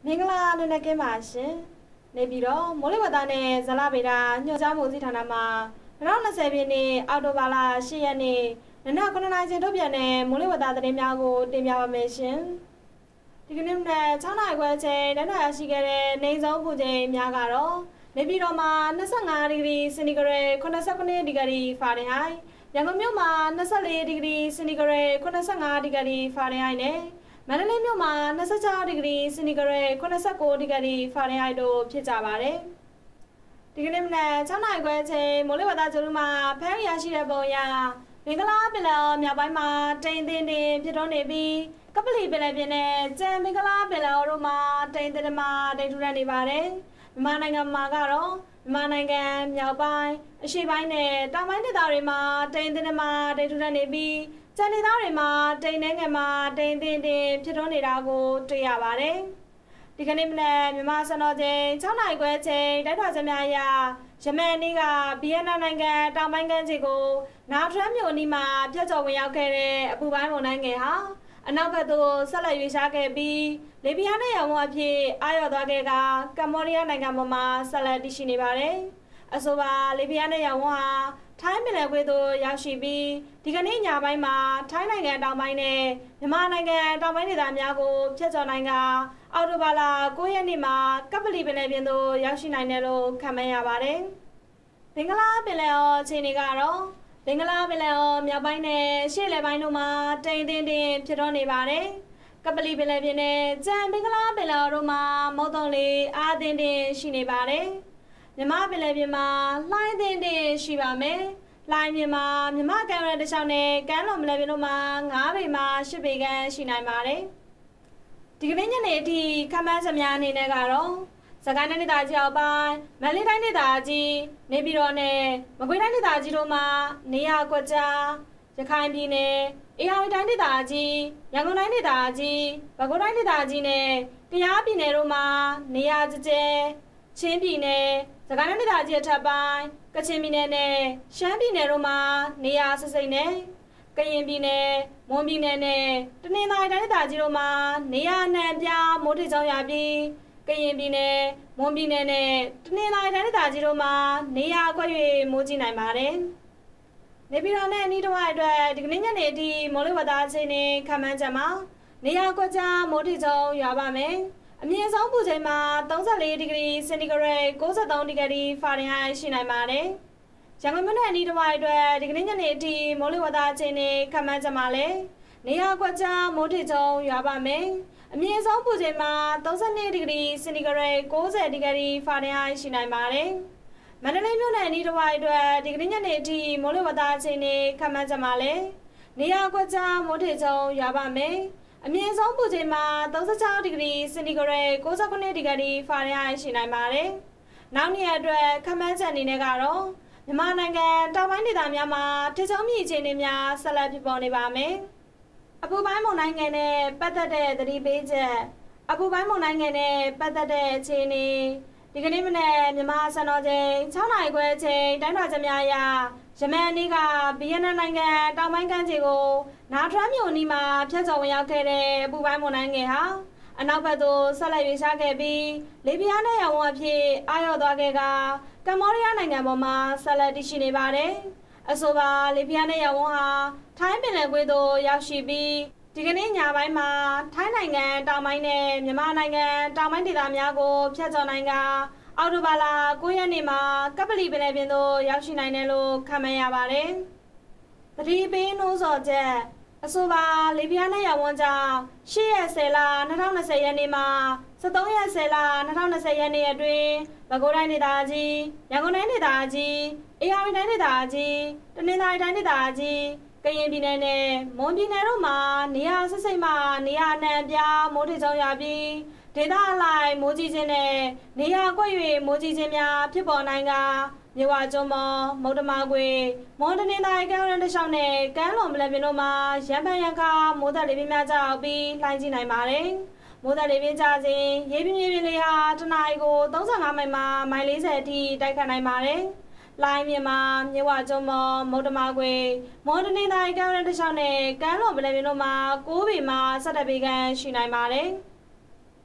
မင်္ဂလာနေ့နဲ့ကင်းပါရှင်နေပြီးတော့မိုးလေဝသနဲ့ဇလဗေဒညွှန်ကြားမှုဦးစီးဌာနမှ2020ပြည့်နှစ်အောက်တိုဘာလ10ရက်နေ့နနက်9:00နာရီချိန်ထုတ်ပြန်တဲ့မိုးလေဝသသတင်းများကိုတင်ပြပါမယ်ရှင်ဒီကနေ့နဲ့6နာရီခွဲချိန်တိုင်းတာရှိခဲ့တဲ့နေဆုံးပူချိန်များကတော့နေပြီးတော့မှ25ဒီဂရီစင်တီဂရိတ်89ဒီဂရီဖာရင်ဟိုက်ရန်ကုန်မြို့မှာ24ဒီဂရီစင်တီဂရိတ်85ဒီဂရီဖာရင်ဟိုက်နဲ့မန္တလေးမြို့မှာ26ဒီဂရီစင်တီဂရိတ်89ဒီဂရီဖာရင်ဟိုက်တို့ဖြစ်ကြပါတယ်ဒီကနေ့မနက်6နာရီခွဲချိန်မိုးလေဝသကြိုးမှာဖမ်းရရှိတဲ့ပုံအရမင်္ဂလာပင်လယ်မြောက်ပိုင်းမှာတိမ်တင်ဖြစ်ထွန်းနေပြီးကပလီပင်လယ်ပြင်နဲ့ကျန်မင်္ဂလာပင်လယ်တို့မှာတိမ်တင်မှာတိမ်ထူထပ်နေပါတယ်မြန်မာနိုင်ငံမှာကတော့မြန်မာနိုင်ငံမြောက်ပိုင်းအရှေ့ပိုင်းနဲ့တောင်ပိုင်းဒေသတွေမှာတိမ်တင်မှာတိမ်ထူထပ်နေပြီးကျန်ဒေသတွေမှာတိမ်နှဲငယ်မှာတိမ်တင်ဖြစ်ထွန်းနေတာကိုတွေ့ရပါတယ်ဒီကနေ့မနက်မြန်မာစံတော်ချိန်6နာရီခွဲချိန်တိုက်ထွာချက်များအရယမန်နေ့ကဗီယက်နမ်နိုင်ငံတောင်ပိုင်းကမ်းခြေကိုနာထရမ်မြို့အနီးမှာပြတ်ကျော်ဝင်ရောက်ခဲ့တဲ့အပူပိုင်းမုန်တိုင်းငယ်ဟာအနောက်ဘက်သို့ဆက်လက်ရွေ့လျားခဲ့ပြီးလေပြင်းနဲ့ရောင်ဝါအဖြစ်အာရုံသွားခဲ့ကကမ္ဘောဒီးယားနိုင်ငံပေါ်မှာဆက်လက်တည်ရှိနေပါတယ်အဆိုပါလေပြင်းနဲ့ရောင်ဝါထိုင်းပင်လယ်ကွေ့သို့ရောက်ရှိပြီးဒီကနေ့ညပိုင်းမှာထိုင်းနိုင်ငံတောင်ပိုင်းနဲ့မြန်မာနိုင်ငံတောင်ပိုင်းဒေသများကိုဖျက်ချော်နိုင်ကအောက်တိုဘာလ9ရက်နေ့မှာကပလီပင်လယ်ပြင်သို့ရောက်ရှိနိုင်တယ်လို့ခန့်မှန်းရပါတယ်။ဘင်္ဂလားပင်လယ်အော်အခြေအနေကတော့ဘင်္ဂလားပင်လယ်အော်မြောက်ပိုင်းနဲ့ရှေ့လယ်ပိုင်းတို့မှာတိမ်တင်ဖြစ်ထွန်းနေပါတယ်။ကပလီပင်လယ်ပြင်နဲ့ကျန်ဘင်္ဂလားပင်လယ်အော်တို့မှာမုတ်တုံလေအားတင်ရှိနေပါတယ်။မြမပင်လယ်ပြင်မှာလှိုင်းတင်ရှိပါမယ်။လှိုင်းပြင်မှာမြမကမ်းရတစ်ချောင်းနဲ့ကမ်းလွန်ပင်လယ်ပြင်တို့မှာ9ပေမှ10ပေခန့်ရှိနိုင်ပါတယ်။ဒီကနေ့ညနေအထိခန့်မှန်းချက်များအနေနဲ့ကတော့စကိုင်းတိုင်းဒေသကြီးအောက်ပိုင်းမန္တလေးတိုင်းဒေသကြီးနေပြည်တော်နဲ့မကွေးတိုင်းဒေသကြီးတို့မှာနေရာကွက်ကြားရခိုင်ပြည်နယ်အေရဝတီတိုင်းဒေသကြီးရန်ကုန်တိုင်းဒေသကြီးပဲခူးတိုင်းဒေသကြီးနဲ့ကယားပြည်နယ်တို့မှာနေရာကျကျချင်းပြည်နယ်စကိုင်းတိုင်းဒေသကြီးအထက်ပိုင်းကချင်ပြည်နယ်နဲ့ရှမ်းပြည်နယ်တို့မှာနေရာစိစိမ့်နဲ့ကရင်ပြည်နယ်မွန်ပြည်နယ်နဲ့တနင်္သာရီတိုင်းဒေသကြီးတို့မှာနေရာနှံပြမိုးထစ်ချောင်းရပြီးကရင်ပြည်နယ်မွန်ပြည်နယ်နဲ့တနင်္သာရီတိုင်းဒေသကြီးတို့မှာနေရာခွဲ၍မိုးကြီးနိုင်ပါတယ်။နေပြည်တော်နဲ့အနီးတစ်ဝိုက်အတွက်ဒီကနေ့ညနေအထိမိုးလေဝသအခြေအနေခန့်မှန်းချက်မှာနေရာကွက်ကြားမိုးထစ်ချောင်းရွာပါမယ်။အမြင့်ဆုံးပူချိန်မှာ34ဒီဂရီစင်တီဂရိတ်93ဒီဂရီဖာရင်ဟိုက်ရှိနိုင်ပါတယ်။ရန်ကုန်မြို့နယ်အနီးတစ်ဝိုက်အတွက်ဒီကနေ့ညနေအထိမိုးလေဝသအခြေအနေခန့်မှန်းချက်မှာလည်းနေရာကွက်ကြားမိုးထစ်ချောင်းရွာပါမယ်။အမြင့်ဆုံးပူချိန်မှာ32ဒီဂရီစင်တီဂရိတ်90ဒီဂရီဖာရင်ဟိုက်ရှိနိုင်ပါတယ်။မန္တလေးမြို့နယ်အနီးတစ်ဝိုက်အတွက်ဒီကနေ့ညနေအထိမိုးလေဝသအခြေအနေခန့်မှန်းချက်မှာလည်းနေရာကွက်ကြားမိုးထစ်ချောင်းရွာပါမယ်။အမြင့်ဆုံးပူချိန်မှာ36ဒီဂရီစင်တီဂရိတ်69ဒီဂရီဖာရင်ဟိုက်ရှိနိုင်ပါတယ်။နောက်နေ့အတွက်ခန့်မှန်းချက်အနေနဲ့ကတော့မြန်မာနိုင်ငံတောင်ပိုင်းဒေသများမှာထစ်ချောင်းမြစ်အခြေအနေများဆက်လက်ဖြစ်ပေါ်နေပါမယ်။အပူပိုင်းမုန်တိုင်းငယ်နဲ့ပတ်သက်တဲ့သတိပေးချက်အပူပိုင်းမုန်တိုင်းငယ်နဲ့ပတ်သက်တဲ့အခြေအနေဒီကနေ့မနက်မြန်မာစံတော်ချိန်6နာရီခွဲချိန်တိုင်းထွာချက်များအရယမန်နေ့ကဗီယက်နမ်နိုင်ငံတောင်ပိုင်းကမ်းခြေကိုနာထရမ်မြို့အနီးမှာဖြတ်ကျော်ဝင်ရောက်ခဲ့တဲ့အပူပိုင်းမုန်တိုင်းငယ်ဟာအနောက်ဘက်သို့ဆက်လက်ရွေ့လျားခဲ့ပြီးလေပြင်းနဲ့ရောင်ဝါအဖြစ်အာရုံသွားခဲ့ကကမ္ဘောဒီးယားနိုင်ငံပေါ်မှာဆက်လက်တည်ရှိနေပါတယ်။အဆိုပါလေပြင်းနဲ့ရောင်ဝါဟာထိုင်းပင်လယ်ကွေ့သို့ရောက်ရှိပြီးဒီကနေ့ညပိုင်းမှာထိုင်းနိုင်ငံတောင်ပိုင်းနဲ့မြန်မာနိုင်ငံတောင်ပိုင်းဒေသများကိုဖျက်ချော်နိုင်ကအောက်တိုဘာလ9ရက်နေ့မှာကပလီပင်လယ်ပြင်သို့ရောက်ရှိနိုင်တယ်လို့ခန့်မှန်းရပါတယ်။သတိပေးနှိုးဆော်ချက်အဆိုပါလေပြင်းနဲ့ရောင်ဝန်းကြောင့်10ရက်10လ2020ရက်နေ့မှာ13ရက်10လ2020ရက်နေ့အတွင်းပဲခူးတိုင်းဒေသကြီးရန်ကုန်တိုင်းဒေသကြီးအေရဝတီတိုင်းဒေသကြီးတနင်္သာရီတိုင်းဒေသကြီးကရင်ပြည်နယ်နဲ့မွန်ပြည်နယ်တို့မှာနေရာစိစိမ့်မှနေရာအနှံ့ပြမိုးထစ်ချောင်းရပြီးဒေသအလိုက်မိုးကြီးခြင်းနဲ့နေရာကွက်၍မိုးကြီးခြင်းများဖြစ်ပေါ်နိုင်ကမြဝကျွန်းပေါ်မုတ်တမကွေမွန်တနင်္သာရီကမ်းရန်တစ်လျှောက်နဲ့ကမ်းလွန်ပင်လယ်ပြင်တို့မှာရံပန်ရံခါမိုးသက်လေပြင်းများကျရောက်ပြီးလှိုင်းကြီးနိုင်ပါတယ်။မိုးသက်လေပြင်းကျခြင်းရေပြင်းပြင်းလေးဟာတနအီကို35မိုင်မှမိုင်40အထိတိုက်ခတ်နိုင်ပါတယ်။လိုင်းမြန်မာမြဝကျွန်းပေါ်မုတ်တမကွေမွန်တနင်္သာရီကမ်းရန်တစ်လျှောက်နဲ့ကမ်းလွန်ပင်လယ်ပြင်တို့မှာ9ပေမှ17ပေခန့်ရှိနိုင်ပါတယ်။ အ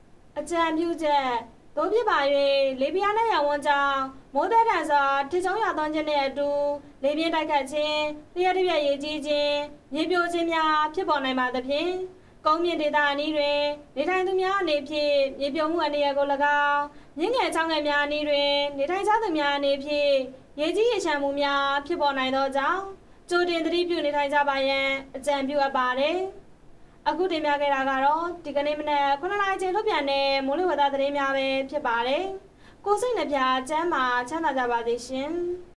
ကြံပြုချက်သို့ဖြစ်ပါ၍လေပြင်းနဲ့ရောင်ဝန်းကြောင့်မိုးသည်ထန်စွာထစ်ချုံရွာသွန်းခြင်းနှင့်အတူလေပြင်းတိုက်ခတ်ခြင်းလျှက်တစ်ပြက်ရေကြီးခြင်းမြေပြိုခြင်းများဖြစ်ပေါ်နိုင်ပါသဖြင့်ကုန်းမြင့်ဒေသအနီးတွင်နေထိုင်သူများအနေဖြင့်မြေပြိုမှုအနေအကို၎င်းမြင့်ငယ်ချောင်းငယ်များအနီးတွင်နေထိုင်ကြသူများအနေဖြင့်ရေကြီးရေချမ်းမှုများဖြစ်ပေါ်နိုင်သောကြောင့်ကြိုတင်သတိပြုနေထိုင်ကြပါရန်အကြံပြုအပ်ပါတယ်အခုတင်ပြခဲ့တာကတော့ဒီကနေ့မနက်9:00 နာရီချိန်ထုတ်ပြန်တဲ့မိုးလေဝသသတင်းများပဲဖြစ်ပါတယ်ကိုစိတ်နှပြချမ်းသာကြပါစေရှင်